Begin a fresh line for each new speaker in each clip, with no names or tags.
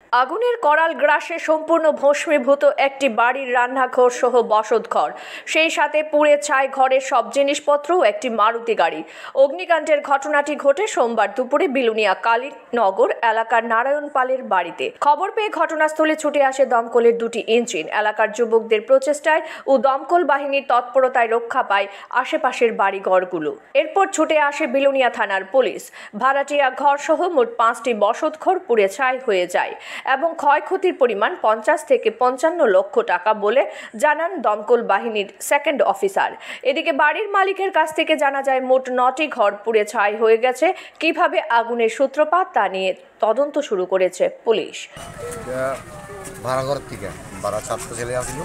আগুনের করাল গ্রাসে সম্পূর্ণ ভস্মীভূত একটি বাড়ির রান্নাঘর সহ বসতঘর, সেই সাথে পুড়ে ছাই ঘরের সব জিনিসপত্র ও একটি মারুতি গাড়ি। অগ্নিকাণ্ডের ঘটনাটি ঘটে সোমবার দুপুরে বিলুনিয়া কালীনগর এলাকার নারায়ণ পালের বাড়িতে। খবর পেয়ে ঘটনাস্থলে ছুটে আসে দমকলের দুটি ইঞ্জিন। এলাকার যুবকদের প্রচেষ্টায় ও দমকল বাহিনীর তৎপরতায় রক্ষা পায় আশেপাশের বাড়িঘরগুলো। এরপর ছুটে আসে বিলুনিয়া থানার পুলিশ। ভাড়াটিয়া ঘর সহ মোট 5টি বসতঘর পুড়ে ছাই হয়ে যায় এবং ক্ষয়ক্ষতির পরিমাণ 50 থেকে 55 লক্ষ টাকা বলে জানান দমকল বাহিনীর সেকেন্ড অফিসার। এদিকে বাড়ির মালিকের কাছ থেকে জানা যায় মোট 9টি ঘর পুড়ে ছাই হয়ে গেছে। কিভাবে আগুনের সূত্রপাত তা নিয়ে তদন্ত শুরু করেছে পুলিশ।
ভাড়া ঘর থেকে ভাড়া ছাত্র ছেলে আসলো,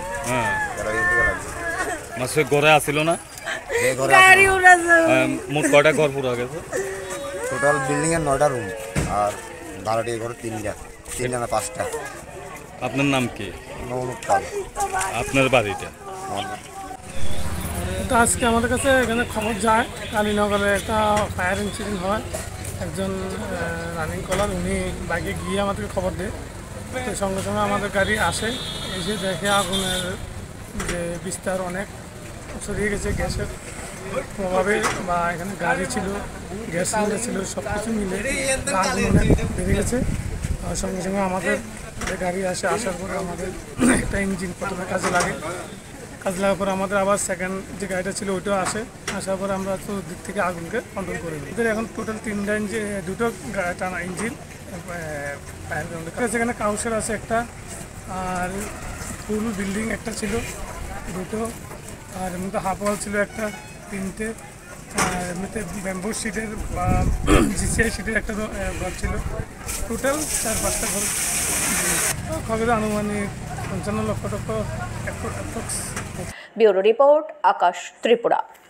ঘরে আসিল না, মোট কয়টা ঘর পুরো গেছে?
টোটাল বিল্ডিং এর 9টা রুম আর ভাড়াটিয়া ঘর 3টা না 5টা।
আপনার নাম কি? আপনার বাড়িটা?
এটা আজকে আমাদের কাছে এখানে খবর যায়, কালীনগরে একটা ফায়ার ইনসিডেন্ট হয়। একজন রানিং কলার উনি বাইকে গিয়ে আমাদেরকে খবর দেয়। তো সঙ্গে সঙ্গে আমাদের গাড়ি আসে, এসে দেখে আগুনের যে বিস্তার অনেক ছড়িয়ে গেছে গ্যাসের প্রভাবে, বা এখানে গাড়ি ছিল, গ্যাস সিলিন্ডার ছিল, সব কিছু মিলে আগুন অনেক বেড়ে গেছে। আর সঙ্গে সঙ্গে আমাদের যে গাড়ি আসার পরে আমাদের একটা ইঞ্জিন প্রথমে কাজে লাগার পরে আমাদের আবার সেকেন্ড যে গাড়িটা ছিল ওইটাও আসার পরে আমরা তো দিক থেকে আগুনকে কন্ট্রোল করে নিই। এদের এখন টোটাল 3টা ইঞ্জিন, 2টো টানা ইঞ্জিন ফায়ার গ্রাউন্ডে। সেখানে কাউন্সিল আছে একটা, আর ফুল বিল্ডিং একটা ছিল 2টো, আর এমনিতে হাফ ওয়াল ছিল একটা 3টে, আর এমনিতে ব্যাম্বু শিটের বা জিসিআই শিটের একটা ঘর ছিল। টোটাল 4-5টা ঘর। খবরে আনুমানিক 55 লক্ষ টাকা।
Bureau report, Akash Tripura.